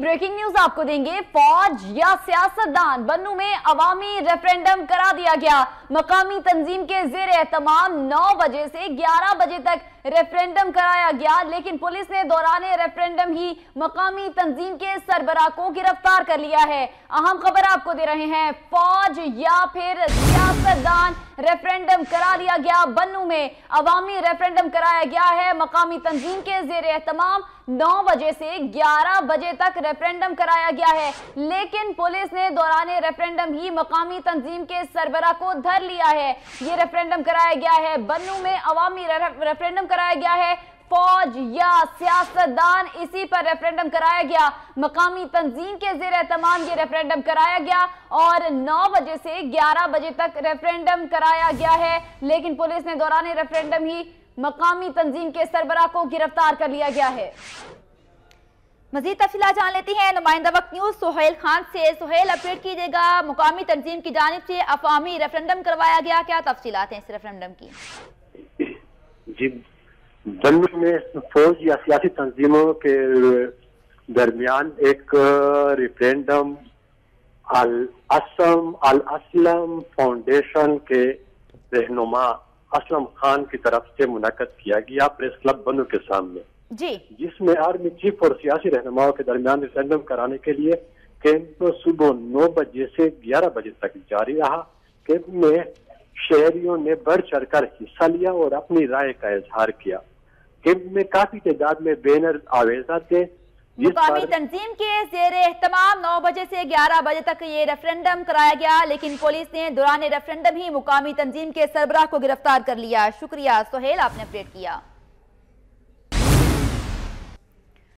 Breaking news आपको देंगे। फौज या सियासतदान, बन्नू में अवामी रेफरेंडम करा दिया गया। मकामी तंजीम के जेर एहतमाम 9 बजे से 11 बजे तक रेफरेंडम कराया गया, लेकिन पुलिस ने दौराने रेफरेंडम ही मकामी तंजीम के सरबराह को गिरफ्तार कर लिया है। अहम खबर आपको दे रहे हैं, फौज या फिर सियासतदान, रेफरेंडम करा लिया गया। बन्नू में अवामी रेफरेंडम कराया गया है। मकामी तंजीम के जेर एहतमाम 9 बजे से 11 बजे तक रेफरेंडम कराया गया है, लेकिन पुलिस ने दौराने रेफरेंडम ही मकामी तंजीम के सरबराह को धर लिया है। ये रेफरेंडम कराया गया है, बन्नू में अवामी रेफरेंडम कराया गया है। फौज या सियासतदान, इसी पर रेफरेंडम कराया गया। मकामी तंजीम के जेर एहतमाम ये रेफरेंडम कराया गया और 9 बजे से 11 बजे तक रेफरेंडम कराया गया है, लेकिन पुलिस ने दौरान रेफरेंडम ही मकामी तंजीम के सरबराह को गिरफ्तार कर लिया गया है। मजीद तफसीलात जान लेती हैं नुमाइंदा वक्त न्यूज सुहेल खान से। सुहेल, अपडेट कीजिएगा, मुकामी तंजीम की जानिब से अवामी रेफरेंडम करवाया गया, क्या तफसीलात हैं इस रेफरेंडम की? जी, बन्नू में फौज या सियासी तंजीमों के दरमियान एक रेफरेंडम अल असलम फाउंडेशन के रहनुमा असलम खान की तरफ से मुनक्कद किया गया प्रेस क्लब बन्नू के सामने जी, जिसमें आर्मी चीफ और सियासी रहनुमाओं के दरमियान रेफरेंडम कराने के लिए कैंप सुबह 9 बजे से 11 बजे तक जारी रहा। कैंप में शहरियों ने बढ़ चढ़कर हिस्सा लिया और अपनी राय का इजहार किया। कैंप में काफी तादाद में बैनर आवेजा थे। मुकामी तंजीम के जेर एहतमाम 9 बजे से 11 बजे तक ये रेफरेंडम कराया गया, लेकिन पुलिस ने दौरान रेफरेंडम ही मुकामी तंजीम के सरबराह को गिरफ्तार कर लिया। शुक्रिया सुहेल, आपने अपडेट किया।